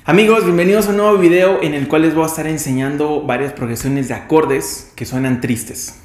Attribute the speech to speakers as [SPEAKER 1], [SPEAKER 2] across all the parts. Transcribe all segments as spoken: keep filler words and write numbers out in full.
[SPEAKER 1] Amigos, bienvenidos a un nuevo video en el cual les voy a estar enseñando varias progresiones de acordes que suenan tristes.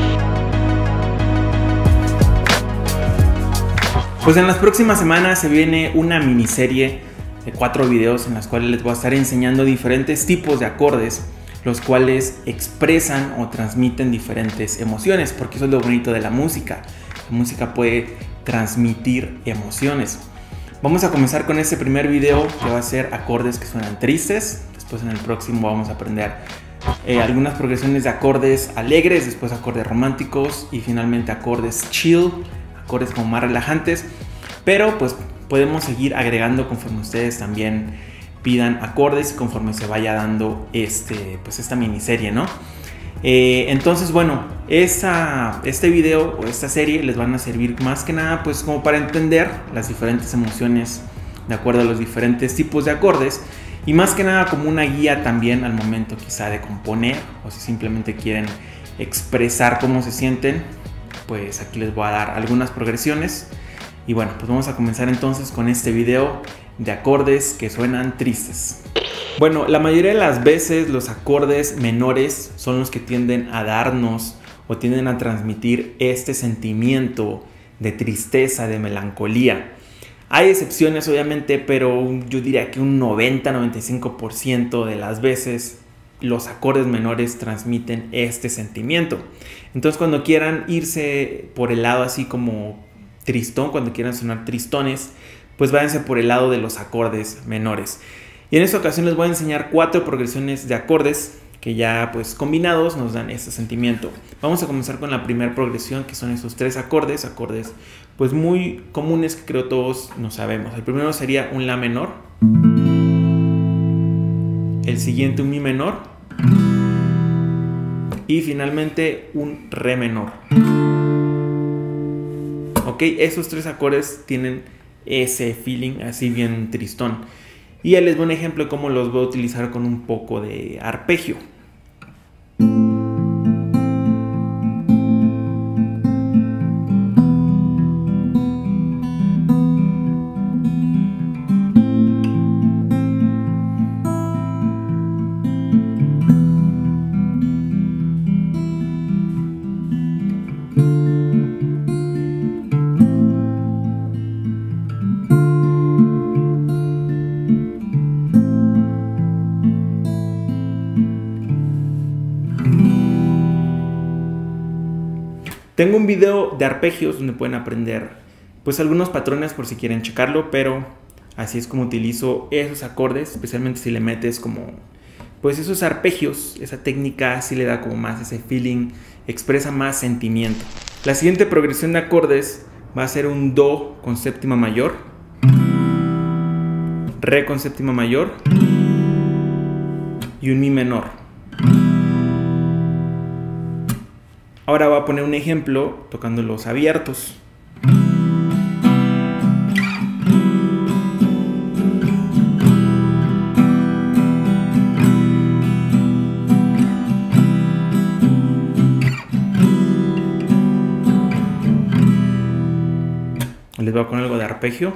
[SPEAKER 1] Pues en las próximas semanas se viene una miniserie de cuatro videos en las cuales les voy a estar enseñando diferentes tipos de acordes, los cuales expresan o transmiten diferentes emociones, porque eso es lo bonito de la música. La música puede transmitir emociones. Vamos a comenzar con este primer video que va a ser acordes que suenan tristes. Después en el próximo vamos a aprender eh, algunas progresiones de acordes alegres, después acordes románticos y finalmente acordes chill, acordes como más relajantes. Pero pues podemos seguir agregando conforme ustedes también pidan acordes y conforme se vaya dando este, pues esta miniserie, ¿no? Eh, entonces, bueno, esta, este video o esta serie les van a servir más que nada pues como para entender las diferentes emociones de acuerdo a los diferentes tipos de acordes y más que nada como una guía también al momento quizá de componer, o si simplemente quieren expresar cómo se sienten, pues aquí les voy a dar algunas progresiones. Y bueno, pues vamos a comenzar entonces con este video de acordes que suenan tristes. Bueno, la mayoría de las veces los acordes menores son los que tienden a darnos o tienden a transmitir este sentimiento de tristeza, de melancolía. Hay excepciones obviamente, pero yo diría que un noventa a noventa y cinco por ciento de las veces los acordes menores transmiten este sentimiento. Entonces cuando quieran irse por el lado así como tristón, cuando quieran sonar tristones, pues váyanse por el lado de los acordes menores. Y en esta ocasión les voy a enseñar cuatro progresiones de acordes que ya pues combinados nos dan este sentimiento. Vamos a comenzar con la primera progresión, que son esos tres acordes, acordes pues muy comunes que creo todos nos sabemos. El primero sería un La menor, el siguiente un Mi menor y finalmente un Re menor. Ok, esos tres acordes tienen ese feeling así bien tristón. Y ya les doy un ejemplo de cómo los voy a utilizar con un poco de arpegio. Tengo un video de arpegios donde pueden aprender pues algunos patrones por si quieren checarlo, pero así es como utilizo esos acordes, especialmente si le metes como pues esos arpegios. Esa técnica así le da como más ese feeling, expresa más sentimiento. La siguiente progresión de acordes va a ser un Do con séptima mayor, Re con séptima mayor y un Mi menor. Ahora voy a poner un ejemplo tocando los abiertos. Les voy a poner algo de arpegio.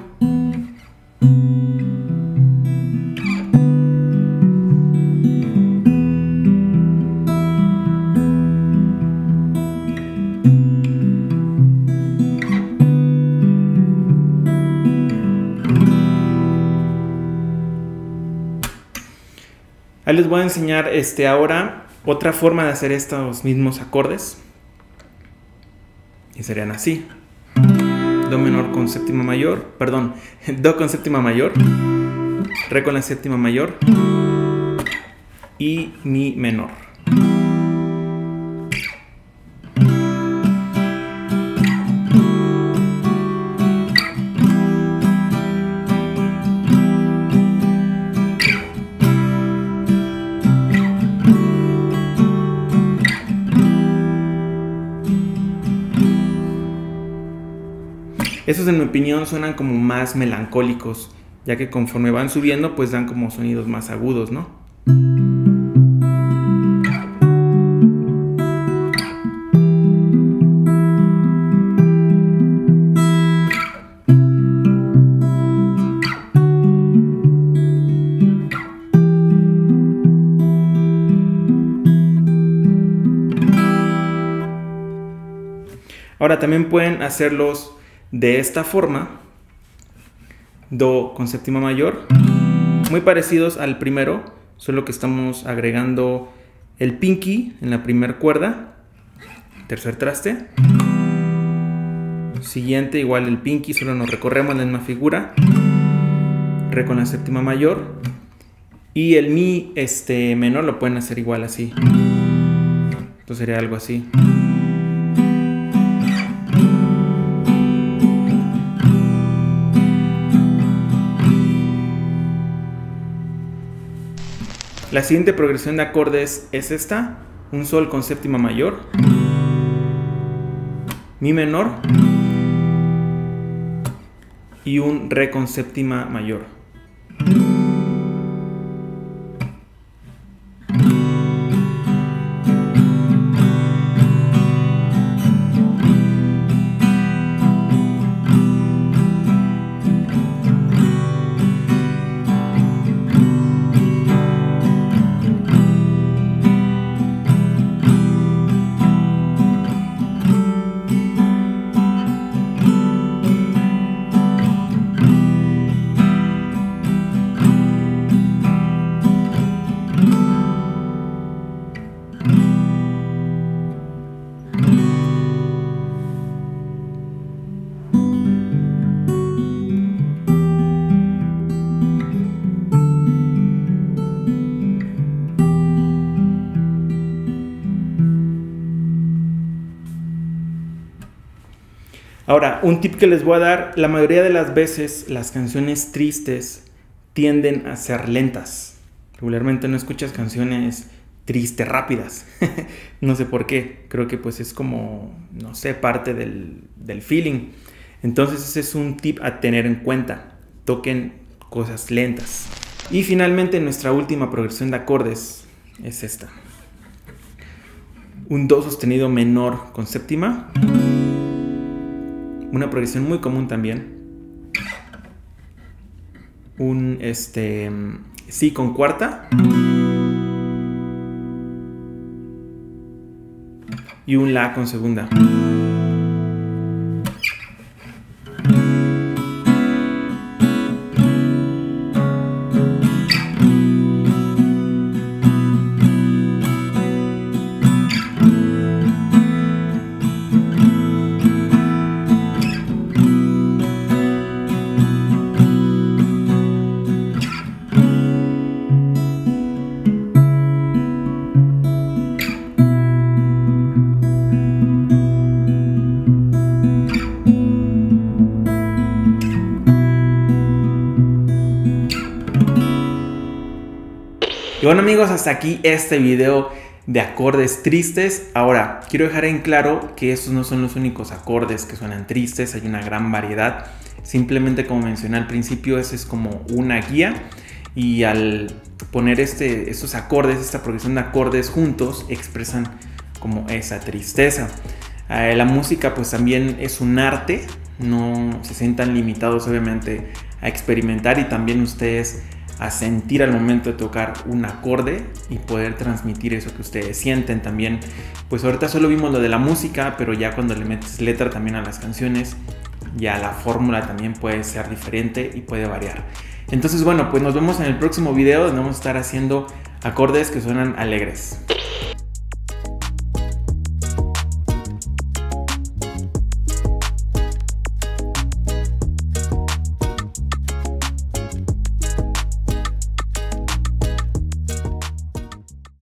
[SPEAKER 1] Ahí les voy a enseñar este, ahora otra forma de hacer estos mismos acordes. Y serían así. Do menor con séptima mayor, perdón, Do con séptima mayor, Re con la séptima mayor y Mi menor. Esos en mi opinión suenan como más melancólicos, ya que conforme van subiendo pues dan como sonidos más agudos, ¿no? Ahora también pueden hacerlos de esta forma, do con séptima mayor, muy parecidos al primero, solo que estamos agregando el pinky en la primera cuerda, tercer traste, siguiente igual el pinky, solo nos recorremos la misma figura, re con la séptima mayor, y el mi este, menor lo pueden hacer igual así, entonces sería algo así. La siguiente progresión de acordes es esta, un sol con séptima mayor, mi menor y un re con séptima mayor. Ahora, un tip que les voy a dar, la mayoría de las veces las canciones tristes tienden a ser lentas. Regularmente no escuchas canciones tristes rápidas. No sé por qué, creo que pues es como, no sé, parte del, del feeling. Entonces ese es un tip a tener en cuenta, toquen cosas lentas. Y finalmente nuestra última progresión de acordes es esta. Un do sostenido menor con séptima. Una progresión muy común también. Un este, si con cuarta. Y un la con segunda. Y bueno amigos, hasta aquí este video de acordes tristes. Ahora, quiero dejar en claro que estos no son los únicos acordes que suenan tristes, hay una gran variedad. Simplemente, como mencioné al principio, esa es como una guía. Y al poner este, estos acordes, esta progresión de acordes juntos, expresan como esa tristeza. Eh, la música pues también es un arte, no se sientan limitados obviamente a experimentar y también ustedes a sentir al momento de tocar un acorde y poder transmitir eso que ustedes sienten también. Pues ahorita solo vimos lo de la música, pero ya cuando le metes letra también a las canciones, ya la fórmula también puede ser diferente y puede variar. Entonces bueno, pues nos vemos en el próximo video donde vamos a estar haciendo acordes que suenan alegres.